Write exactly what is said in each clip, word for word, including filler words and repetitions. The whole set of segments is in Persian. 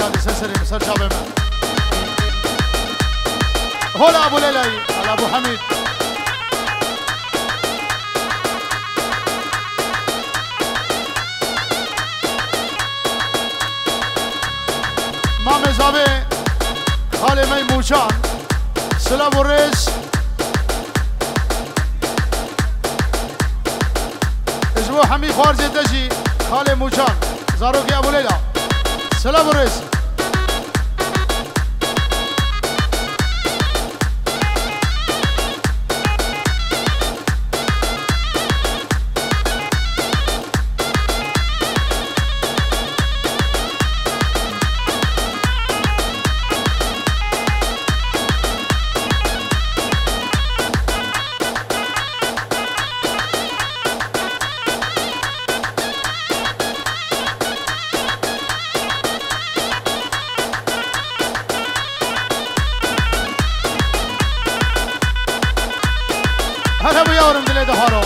هذه سلسلة مسر شابه من هلا أبو ليلى على أبو حميد مامي زابي خالي مي موشان سلام الرئيس اجبو حمي خوارزي دجي خالي موشان زاروكي أبو ليلى سلام الرئيس هلا ابو يورم دلي دهارو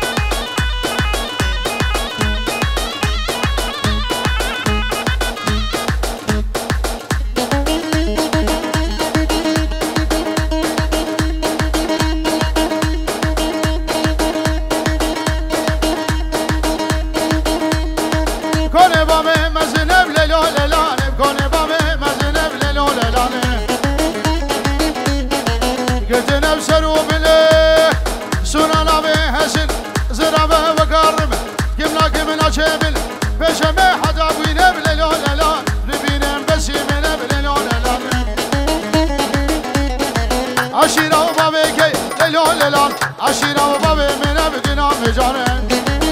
كوني بامي مزنب ليلو ليلاني كوني بامي مزنب ليلو ليلاني قلت نبشر وبلي سنانا بهشل زرابه وقرمه كمنا كمنا شامل بشمه حدا بينا بليلو ليلان نبينا بس يمنا بليلو ليلان عشيرة وبابي كي ليلو ليلان عشيرة وبابي منا بدنا مجانين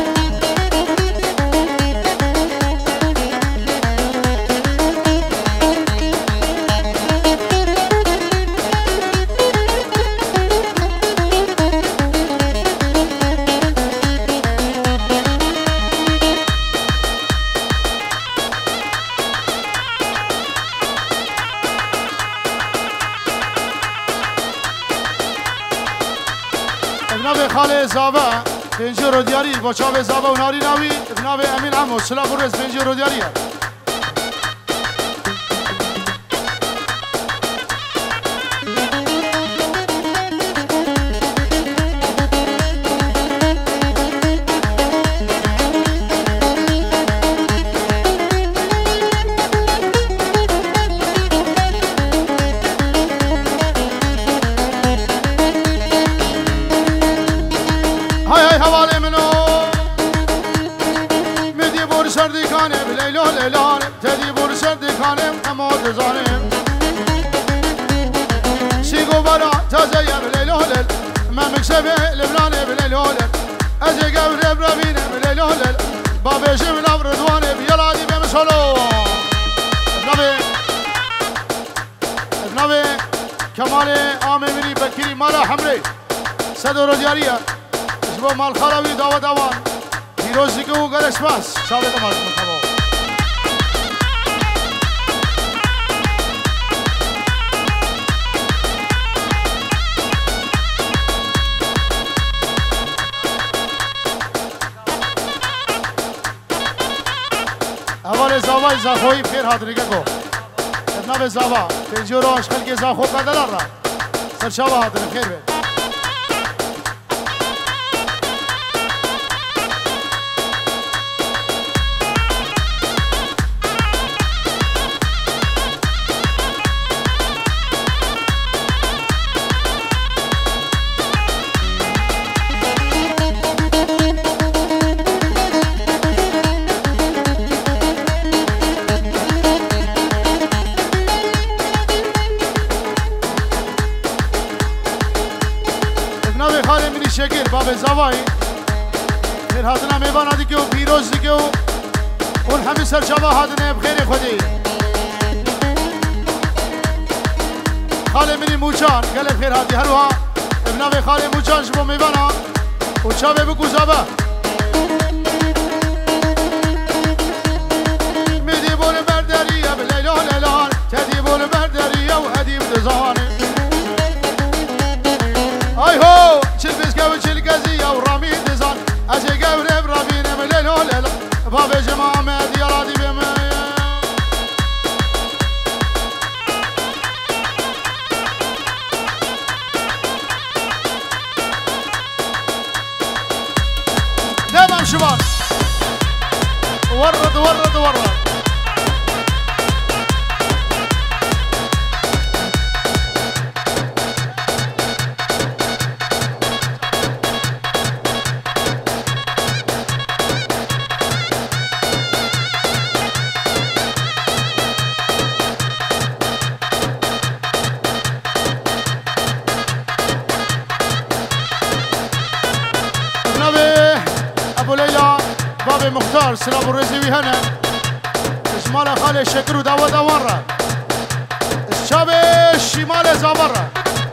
ابناء خاله زابا پنجو رو دیاری با چاو زابا و ناری ناوی ابناء امین عمو سلام و رز پنجو رو دیاری سردی کانم لیلو لیلانم تدی بور سردی کانم اماد زانم سیگو برا تازه یم لیلو لیل من مکسبه لبنانم لیلو لیل از قبر ابراهیمم لیلو لیل بابشم لبردوانم یلادی بهم سلو ابنابه ابنابه کمال آمینی بکری مالا حمره صدر و دیاریه اسبوع مال خرابی داو داوان روزی که او گرش باز شاید تو مارد مطمئن اول زاوای زاخوی پیر حاضری که کو ابنا زاوا پنجورو اشکال که زاخو کدلار را سرشاوا حاضر خیر به شکر باب زوایی پیر هاتنا میوان آدی که و پیروز دی که و اون همی سرچاوا هاتنه بخیر خودی خاله منی موچان گله بخیر هاتی هروها ابناوی خاله موچان شبو میوانا و چاوه بکو زابا میدی بول بردریه بلیلو لیلان تدی بول بردریه و ادیم دزانه آی هو چل بسکه و چل گزیه و رامی دزان از گور ابراهیم لیلو لیلا باب جماعه دیارادی بیم شبان ورد ورد ورد مختار سلام الرزي هنا شمال خالي شكر ودعوة دورة الشاب الشمال زمرة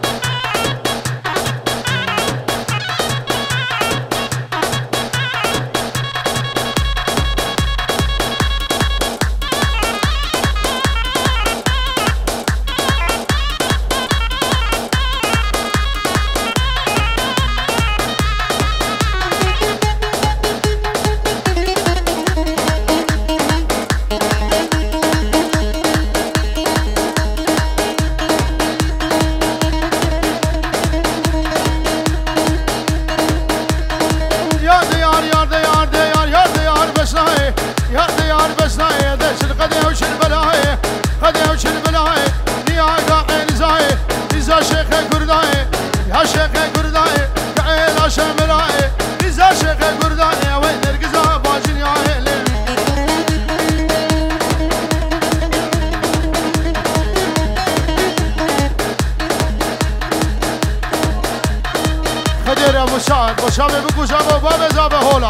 شابه بگو شابه بابه زابه هولا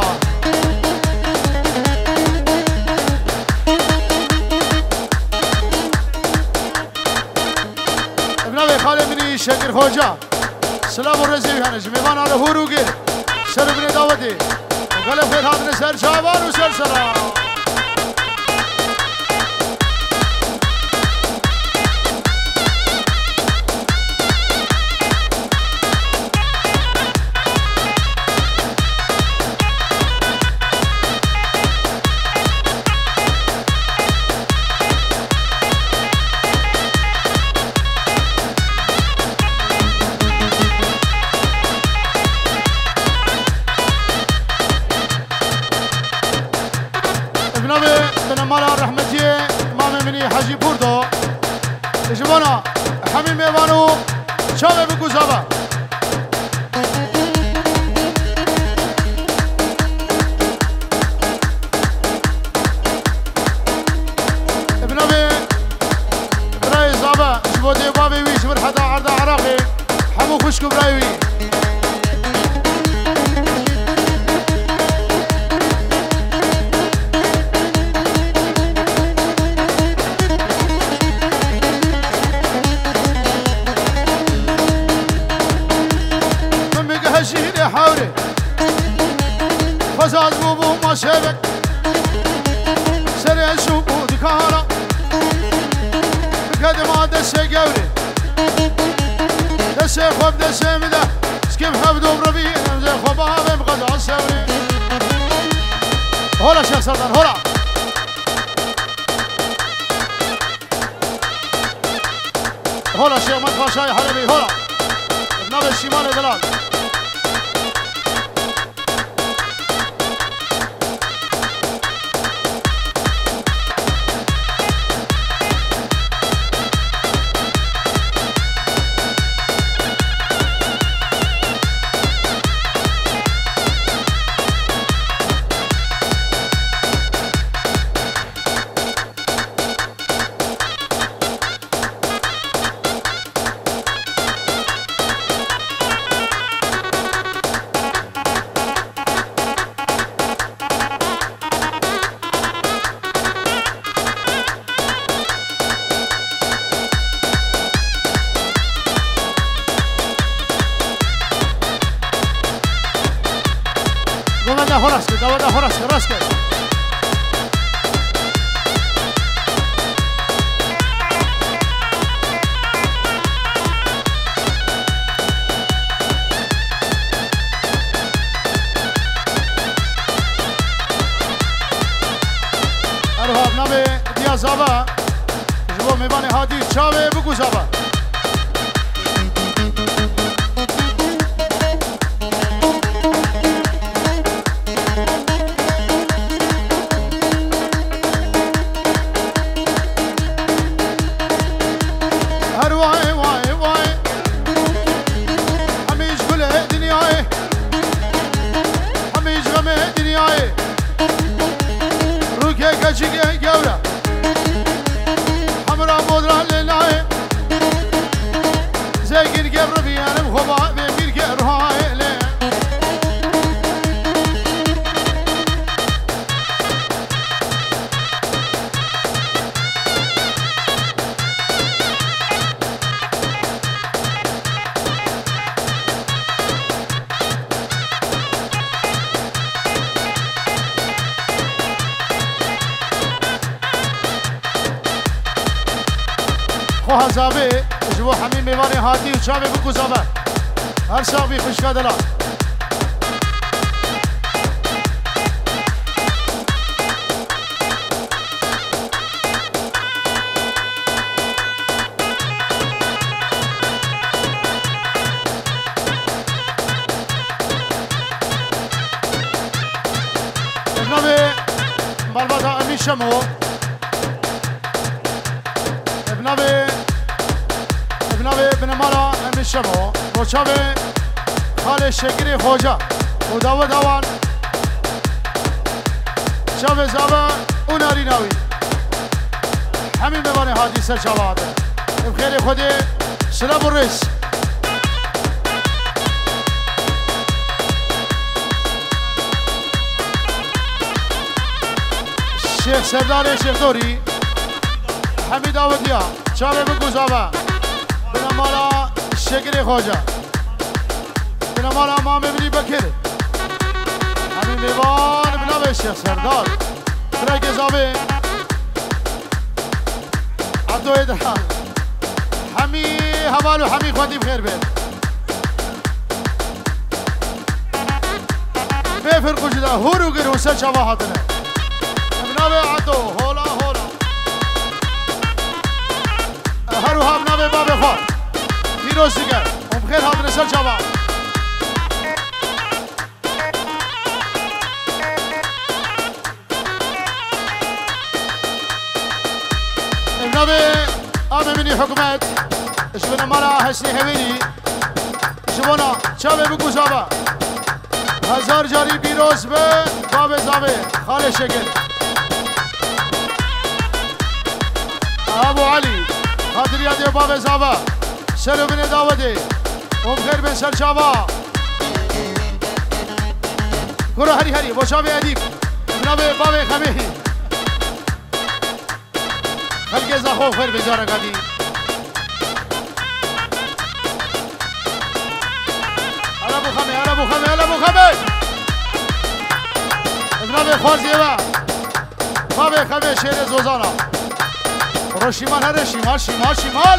ابنه خاله منی شکر خوجا سلام و رزی هنش میوان آره هورو گیر سر بنی دعوتی و گله خیر حاضر سر شابان و سر سرا حاجی بوردو اجبانا حمیم میوانو شامه بگو زابا ابنامي برای زابا جبو دیبابی وی جبر حدا عرض عراقی حمو خوشکو برای وی فزاز بوبو ما شبك سريع شوبو دكارا بقد ما دسي قوري دسي خوب دسي مده سكيب حبدو بربي نمزي خوبابي بقد عصوري هولا شيخ سلطان هولا هولا شيخ مدفع شاي حلبي هولا بنابي الشمال دلال Horaske, da Horaske, Horaske. Arhab name dia zaba. Jbo mevane hadi chave bugu zaba. خواه زابه جبو همین میوانی هاتی و چاوه بکو زابه هر شاقی خوشکا دلا ابنابه بالبادا امی شمو ابنابه ابنابه بنمارا امی شمو روچاوه خال شکری خوجا و داو داوان شاوه زابا اوناری ناوی همین میوانه حادی سر شواده بخیر خودی سلام الرئیس شیخ سردار شیخ دوری حمید آودیا چاوه بگو زابا بنمالا شکر خوجا بنمالا امام ابنی بکر همین میوان بنامه شیخ سردار برای زابه عبدو ادران همی حوالو همی خودی بخیر بید بفر خوشده هورو گر حسن شوا حاضنه ابنابه عدو هولا هولا هرو هم نابه بابه خواه پیروز دیگر ام بخیر حاضنه سر شوا ابنابه آمه منی حکومت اشبنا مالا حسنی حویلی شبونا چاوه بگو زابا هزار جاری پیروز به باب زابه خال شکل ابو علی خاطریات باب زابا سلو بن داوده ام خیر بن سر شابا کرو هری هری با شابه ادیب ابنابه باب خمیهی خلق زخو خیر بجاره قدی علا بو خمه علا بو خمه علا بو خمه ابنابه خوازیه با باب خمه شیر زوزانا رو شیمال هره شیمال شیمال شیمال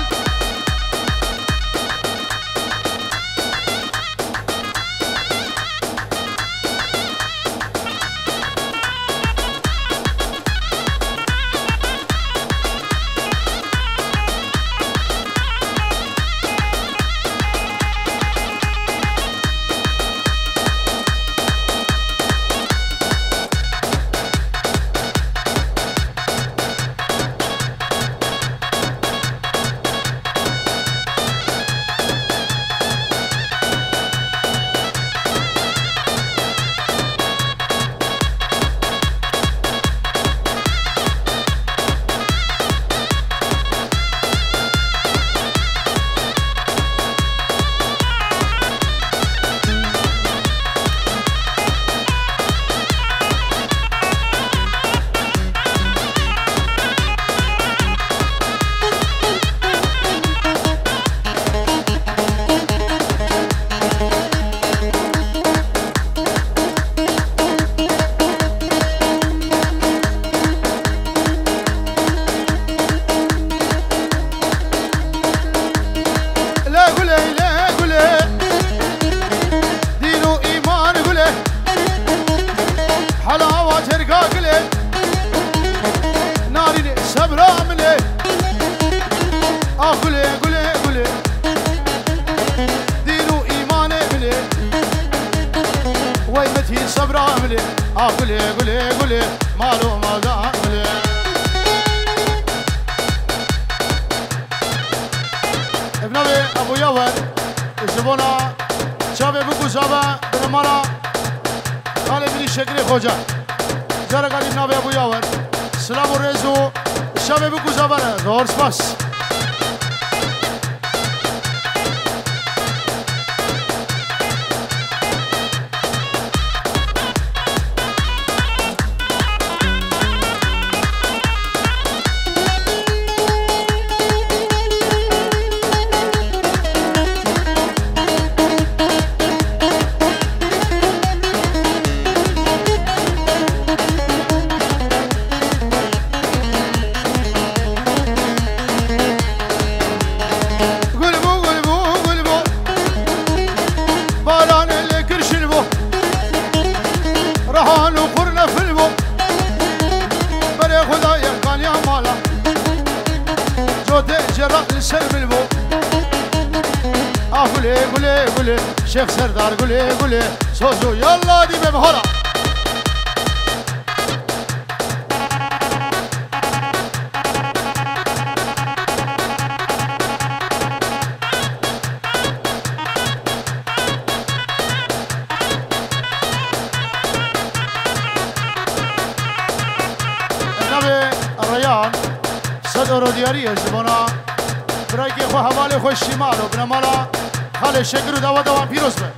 السلم البو اه قولي قولي قولي شيخ سردار قولي قولي سوزو يلا دي بمهرة النبي الريان صدر دياري الزبونة برايكي خو حوالي خو الشمال وبنا مالا خالي الشكر ودوا دوا بيروز به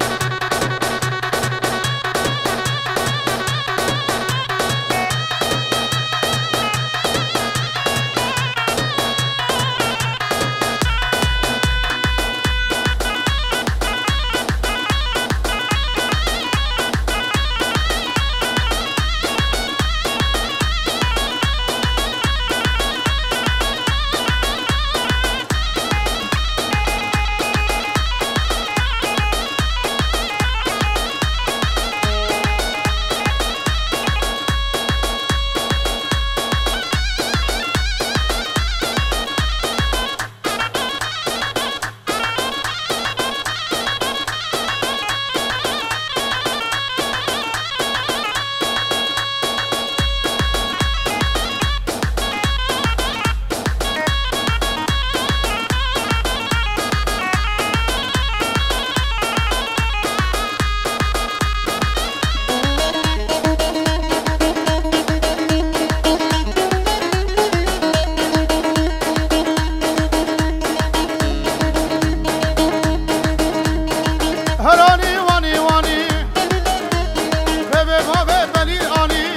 هراني واني واني بيبي بابي بني اني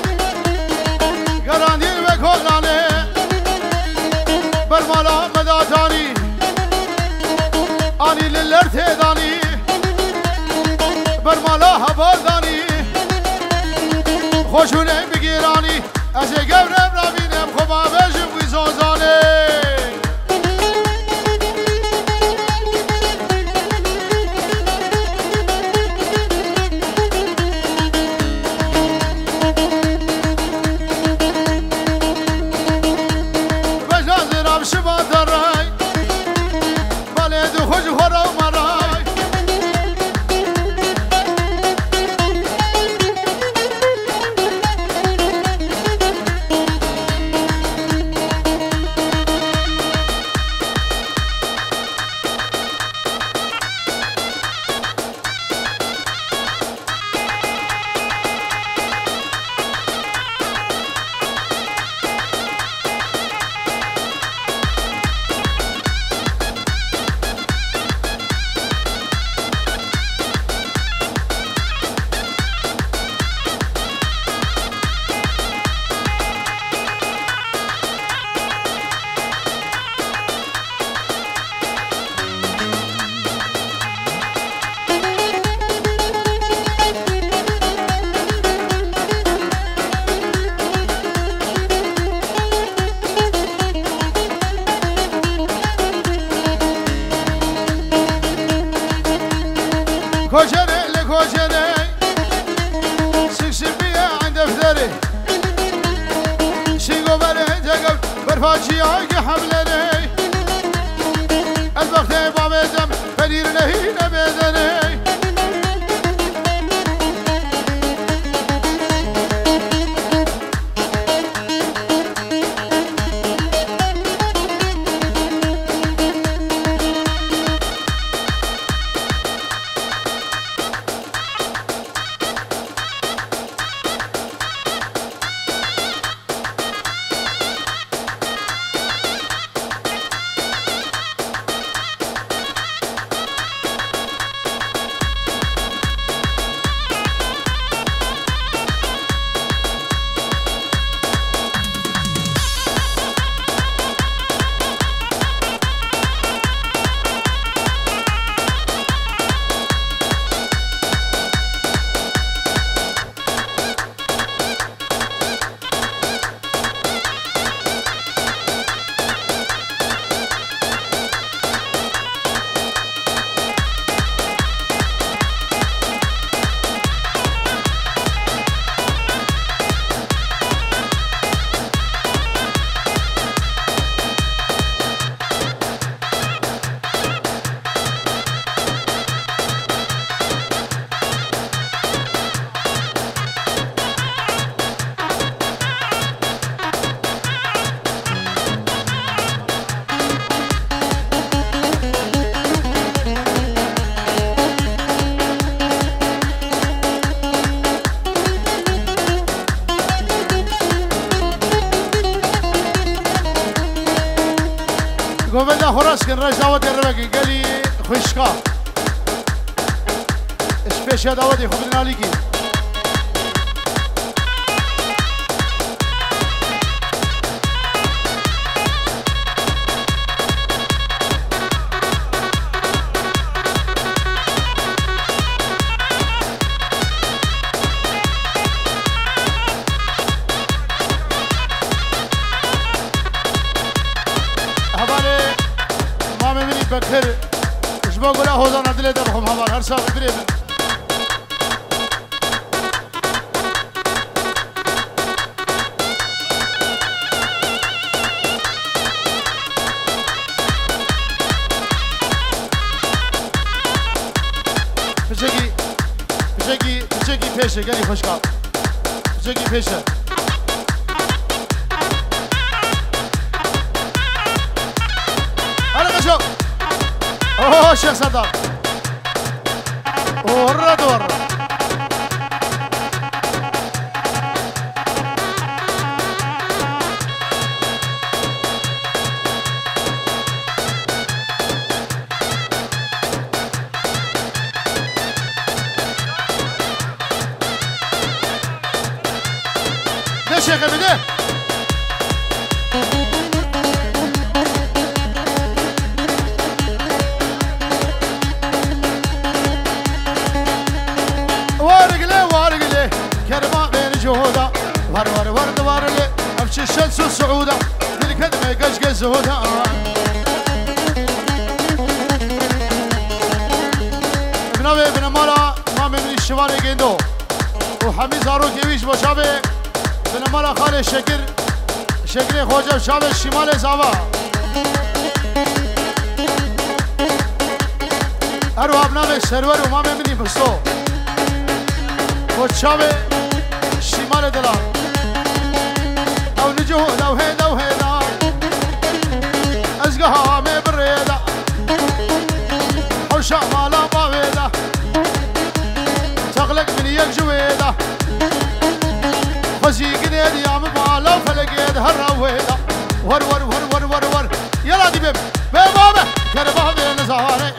قراني وكولاني برمالا مداتاني اني للارتداني برمالا هبالداني خوشوني بگیرانی از گورم رابینم خوبا بجم ویزازاني كوشري لكوشري سكسبية عند فتري شيقو بري جاقب برفاجي عاقي حملني البختي بابي دم فرير لهي نبيدني وبلا خراس كن رج دعوت الرباقي قالي خشكا اسبيش يا دعوتي خبرنا ليكي بكر ايش بقول له هذا نادله دبهم هبار هر ساعه بريم بشكي بشكي بشكي فيشه قال لي خشكا بشكي فيشه هلا شوف اوه شيخ صدام ورا دور ده شيخ بده ور ور ور دوار لي امشي الشمس والسعودة بالكدمة قشقش زهودة ابن ابي ابن مالا ما من الشوالي قندو وحميد زاروك يويش بشابي ابن مالا خالي الشكر شكري خوجة بشابي الشمال زعبا اروح ابن ابي السرور وما مني بستو وشابي الشمال دلال او نجوه لو هيدا وهيدا ازقها مي بالريدا حوشا مالا ما بيدا تغلق من يك جويدا خزي قنيد يا مبالا وفلقيد هالرويدا ور ور ور ور ور ور يلا دي بيب بيب بابا كربها بين زهاري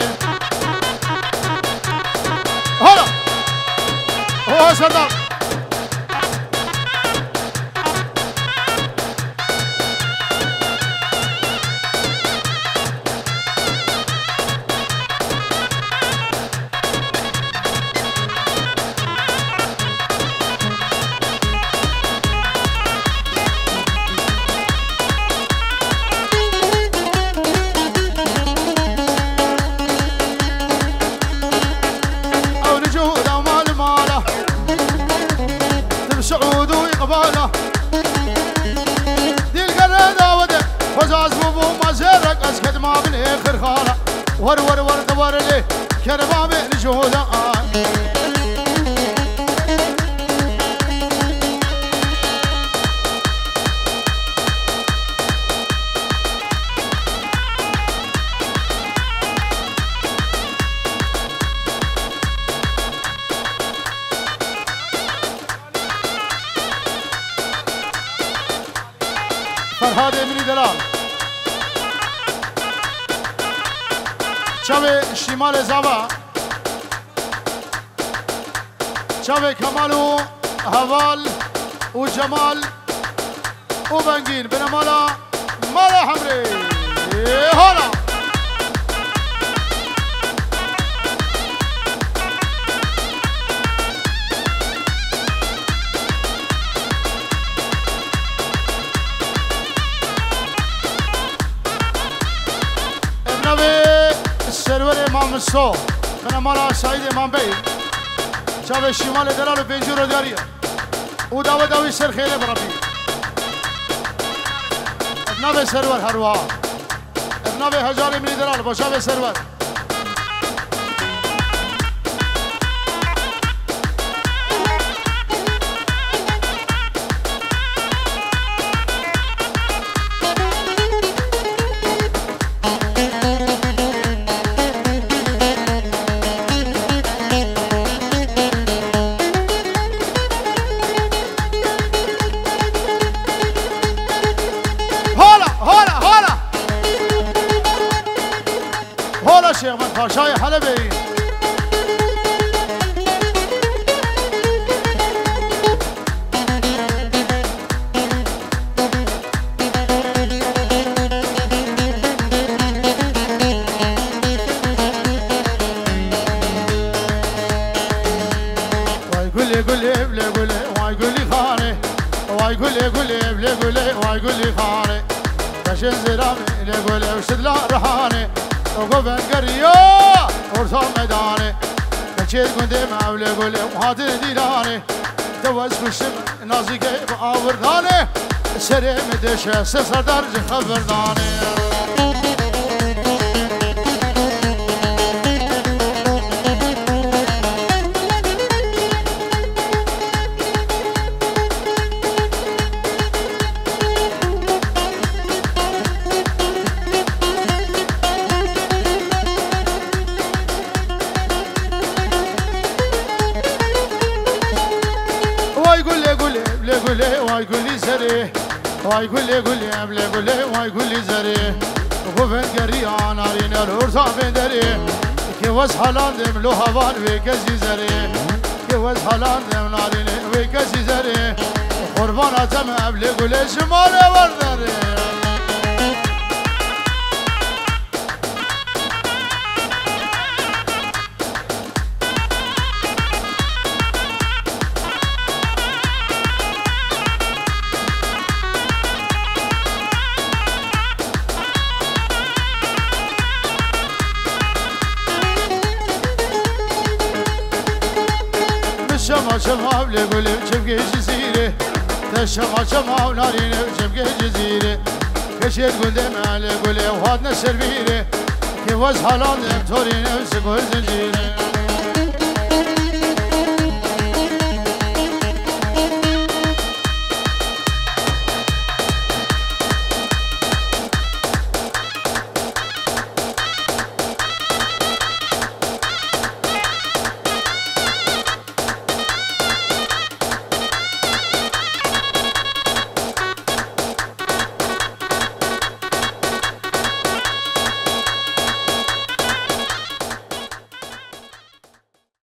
هلا هو سردار ور ور ور دوار لي كربا من جهودا فرهاد مني دلال شاوي شمال زابا شاوي كمالو هوال وجمال وبنجين بنا مالا مالا حمري هلا سرور امام الصو بنا مالا سعيد امام بي شاوي الشمال دلال وبنجور داريه وداوي داوي سر خيره بربي ابناء سرور هروا ابناء هزار من دلال بشاوي سرور پاشای حلبی قولي قولي بلي قولي واي قولي خاني واي قولي قولي بلي قولي واي قولي خاني باش انزرامي لي قولي وشد لا رحاني وقفن قريا ورثا ميداني بشير قندي ما بلي قولي وهاتي ديراني توز بشم نازي كيف آورداني سري مدشة سسر درج خبرداني واي قولي زري واي قولي قولي بلي قولي واي قولي زري وقفن قريا نارين الورثا بدري كي وز حلان دم لو هوان ويكزي زري كي وز حلان دم نارين ويكزي زري قربان اتم بلي قولي شمال وردري شما شما بلي قولي بشبكي جزيرة تشما شما ونارين بشبكي جزيرة كشيت قدام علي قولي وهاتنا الشربيرة كي وز حلال تورين وسكور زنجيرة